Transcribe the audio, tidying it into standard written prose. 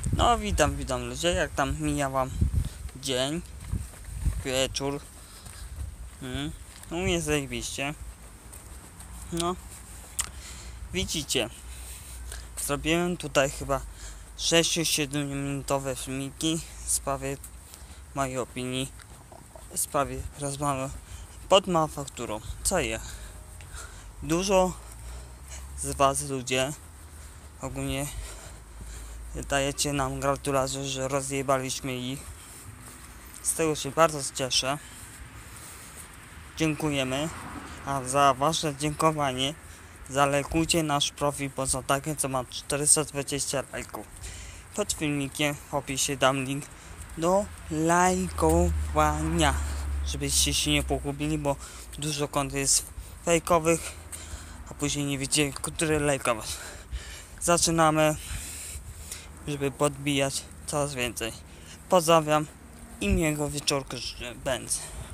No witam ludzie, jak tam mija wam dzień, wieczór. U mnie zajebiście. No, widzicie, zrobiłem tutaj chyba 6-7 minutowe filmiki w sprawie mojej opinii, w sprawie rozmowy pod manufakturą. Co je? Dużo z was ludzie ogólnie dajecie nam gratulacje, że rozjebaliśmy ich. Z tego się bardzo cieszę. Dziękujemy. A za wasze dziękowanie zalajkujcie nasz profil poza takie, co ma 420 lajków. Pod filmikiem w opisie dam link do lajkowania, żebyście się nie pogubili, bo dużo kont jest fejkowych, a później nie wiecie, który lajkować. Zaczynamy, żeby podbijać coraz więcej. Pozdrawiam i miłego wieczorku życzę. Będę.